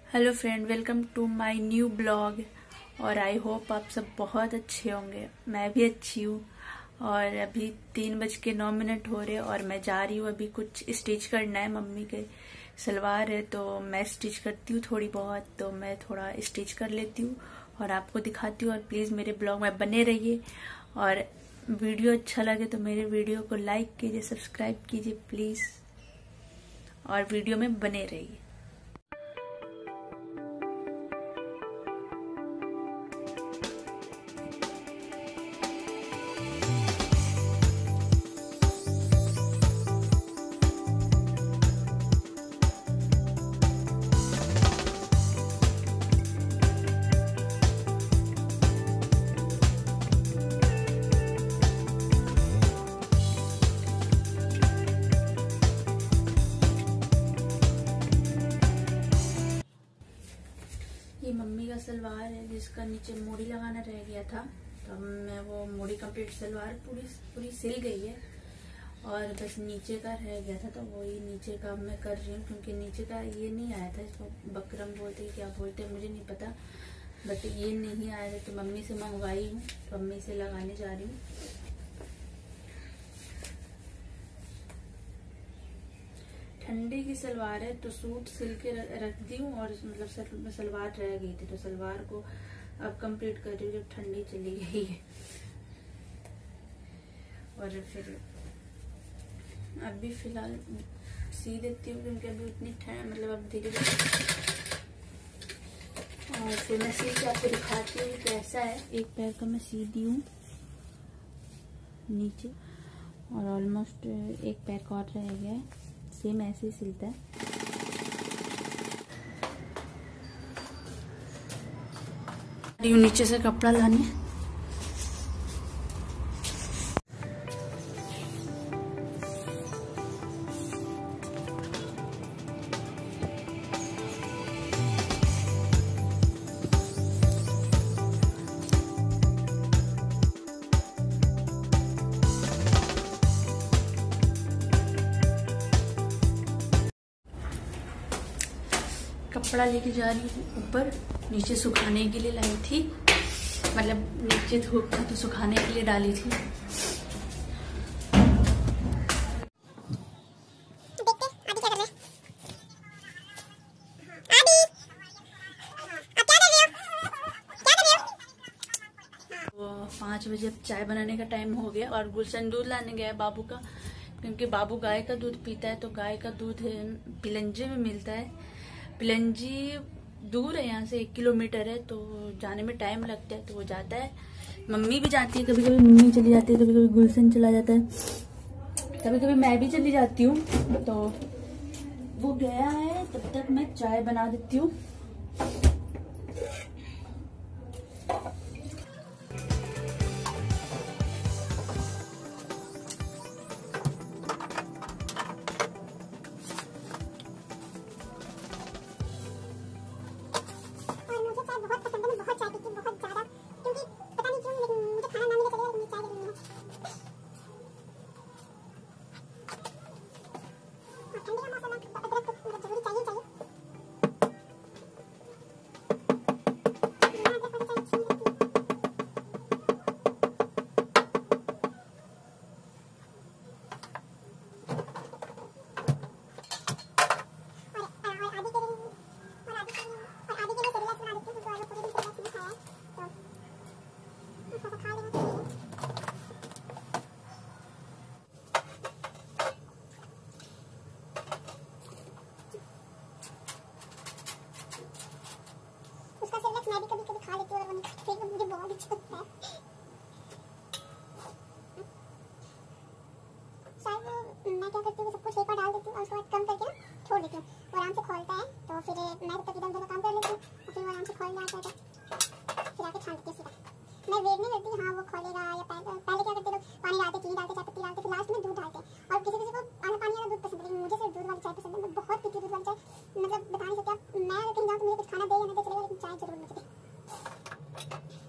Hello friend, welcome to my new blog. और I hope आप सब बहुत अच्छे होंगे। मैं भी अच्छी हूँ। और अभी 3:09 हो रहे और मैं जा रही हूँ। अभी कुछ स्टिच करना है, मम्मी के सलवार है तो मैं स्टिच करती हूँ थोड़ी बहुत, तो मैं थोड़ा स्टिच कर लेती हूँ और आपको दिखाती हूँ। और प्लीज़ मेरे ब्लॉग में बने रहिए, और वीडियो अच्छा लगे तो मेरे वीडियो को लाइक कीजिए, सब्सक्राइब कीजिए प्लीज़, और वीडियो में बने रहिए। ये मम्मी का सलवार है जिसका नीचे मोड़ी लगाना रह गया था, तो अब मैं वो मोड़ी कंप्लीट सलवार पूरी सिल गई है और बस नीचे का रह गया था, तो वही नीचे का मैं कर रही हूँ। क्योंकि नीचे का ये नहीं आया था, इसको बकरम बोलते हैं क्या बोलते हैं मुझे नहीं पता, बट ये नहीं आया था तो मम्मी से मंगवाई हूँ, मम्मी से लगाने जा रही हूँ। ठंडी की सलवार है तो सूट सिल के रख दी हूँ, और मतलब सलवार रह गई थी तो सलवार को अब कंप्लीट कर रही हूँ जब ठंडी चली गई है। और फिर अभी फिलहाल सी देती हूँ क्योंकि अभी उतनी ठंड मतलब अब धीरे धीरे, और फिर मैं सी के आपको दिखाती हूँ कैसा है। एक पैर का मैं सी दी हूँ नीचे, और ऑलमोस्ट एक पैर का और रह गया है। सेम ऐसे ही सिलता है। नीचे से कपड़ा लाने, कपड़ा लेके जा रही हूँ ऊपर। नीचे सुखाने के लिए लाई थी, मतलब नीचे धूप था तो सुखाने के लिए डाली थी। तो 5 बजे अब चाय बनाने का टाइम हो गया, और गुलशन दूध लाने गया है बाबू का, क्योंकि बाबू गाय का दूध पीता है। तो गाय का दूध पिलंजे में मिलता है। पिलंजी दूर है यहाँ से, 1 किलोमीटर है, तो जाने में टाइम लगता है, तो वो जाता है। मम्मी भी जाती है, कभी कभी मम्मी चली जाती है, कभी कभी गुलशन चला जाता है, कभी कभी मैं भी चली जाती हूँ। तो वो गया है, तब तक मैं चाय बना देती हूँ। मैं भी कभी कभी खा लेती हूँ, और वो फिर मुझे बहुत अच्छा लगता है। शायद मैं क्या करती हूँ, सब कुछ एक बार डाल देती हूँ और उसके बाद कम करके छोड़ देती हूँ, वो आराम से खोलता है। तो फिर मैं तब तक इधर उधर काम कर लेती हूँ, और फिर वो आराम से खोल जाता है, फिर आके छान देती हूँ सीधा। मैं वेट नहीं करती हाँ वो खोलेगा, या पहले क्या करते लोग पानी डालते, चीनी डालते, चाय पत्ती डालते, फिर लास्ट में दूध डालते। और किसी किसी को पानी वाला दूध पसंद है, लेकिन मुझे सिर्फ दूध वाली चाय पसंद है। मैं बहुत पीती हूँ दूध वाली चाय, मतलब बता नहीं सकती। मैं अगर कहीं जाऊँ तो मुझे कुछ खाना दे या ना दे चलेगा, लेकिन चाय जरूर मुझे दे।